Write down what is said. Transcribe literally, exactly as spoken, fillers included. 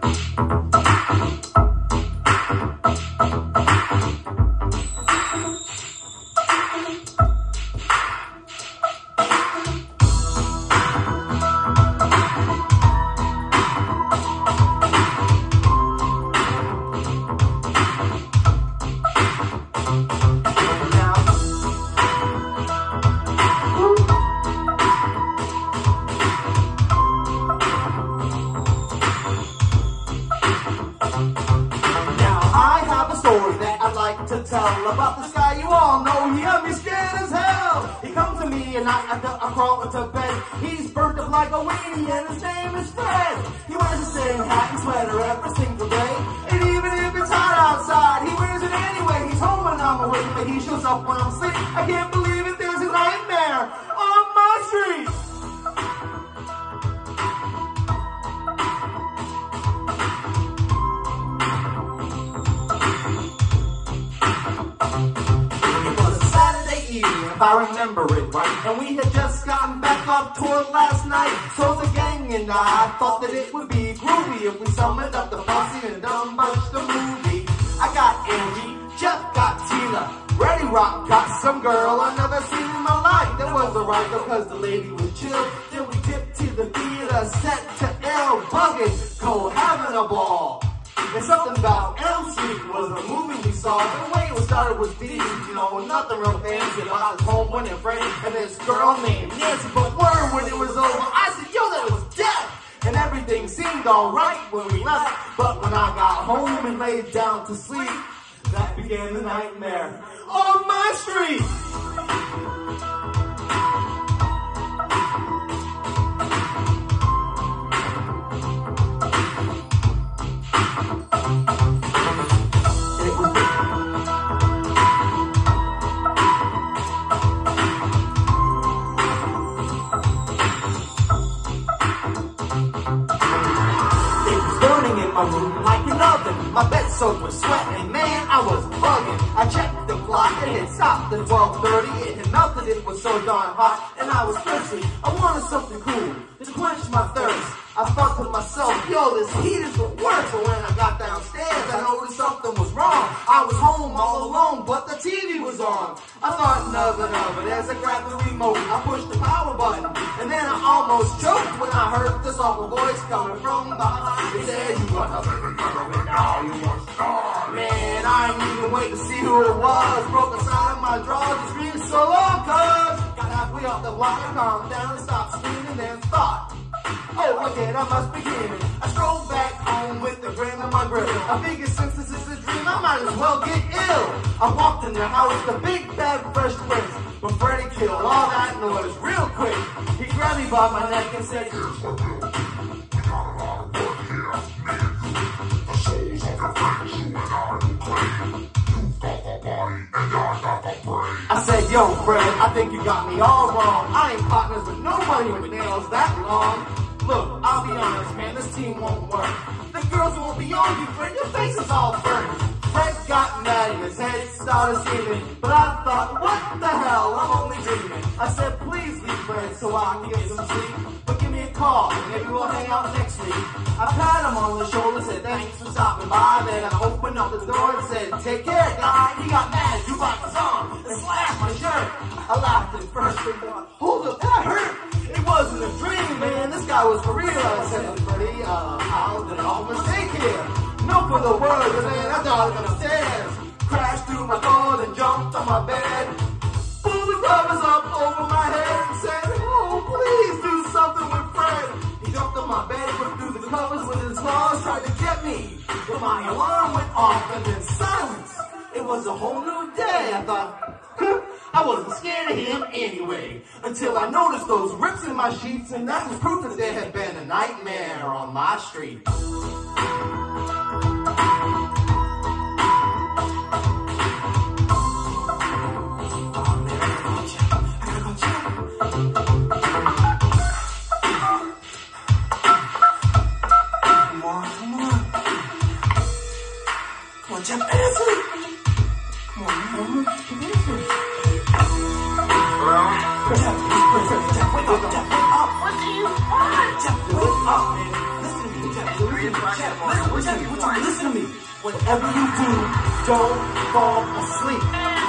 To tell about this guy you all know, he had me scared as hell. He comes to me and I, I, I crawl into bed. He's burnt up like a weenie and his name is Fred. He wears the same hat and sweater every single day. And even if it's hot outside, he wears it anyway. He's home when I'm awake, but he shows up when I'm asleep. I can't believe it, there's a nightmare on my street. If I remember it right, and we had just gotten back off tour last night. So the gang and I thought that it would be groovy if we summoned up the posse and done watched the movie. I got Angie, Jeff got Tina, Reddy Rock got some girl I never seen in my life. That was alright because the lady was chill. Then we dipped to the theater, set to L Buggin', go having a ball. And something about Elm Street was a movie we saw. The way it was started was these, you know, nothing real fancy about his homeboy and friend and this girl named Nancy. But word when it was over, I said, yo, that was death. And everything seemed alright when we left. But when I got home and laid down to sleep, that began the nightmare on my street. My room like an oven, my bed soaked with sweat, and man, I was bugging. I checked the clock, it had stopped at twelve thirty, it had melted, it was so darn hot, and I was thirsty. I wanted something cool to quench my thirst. I thought to myself, yo, this heat is the worst. But when I got downstairs, I noticed something was wrong. I was home all alone, but the T V was on. I thought nothing of it as I grabbed the remote. I pushed the power button, and then I almost choked when I heard this awful voice coming from behind. It said, you wanna live another way now, you must die. Man, I didn't even wait to see who it was. Broke aside of my drawers and screamed so long, cuz got halfway off the block and calmed down and stopped screaming and thought, oh, again, I must begin. I strolled back home with the grin on my grill. I figured since this is a dream, I might as well get ill. I walked in the house, the big bad fresh prince, but Freddy killed all that noise real quick. He grabbed me by my neck and said, here's the deal. We got a lot of work here. Me and you, the souls of your friends, you and I will claim. You got the body and I got the brain. I said, yo, Fred, I think you got me all wrong. I ain't partners with nobody with nails that long. Look, I'll be honest, man, this team won't work. The girls won't be on you, Fred, your face is all burnt. Fred got mad and his head started steaming, but I thought, what the hell, I'm only dreaming. I said, please leave Fred so I can get some sleep, but give me a call, maybe we'll hang out next week. I pat him on the shoulder, said thanks for stopping by, then I opened up the door and said, take care, guy. He got mad, you got his arm, and slashed my shirt. I laughed at first and thought, hold up, that hurt. It wasn't a dream, man, this guy was for real. I said, Freddy, uh, how did all mistake here? No for the world, but man, I dodged upstairs. Crashed through my door and jumped on my bed. Pulled the covers up over my head and said, oh, please do something with Fred. He jumped on my bed, ripped through the covers with his claws, tried to get me. But my alarm went off and then silence. It was a whole new day. I thought, I wasn't scared of him anyway, until I noticed those rips in my sheets, and that was proof that there had been a nightmare on my street. Come on, come on. Come on, Jeff, answer it. Come on, come on, answer it. Jeff, wake up, Jeff, wake up. What do you want? Jeff, wake up, man. Listen to me, Jeff. Listen to me, Jeff. Listen Now listen to me. Whatever you do, don't fall asleep.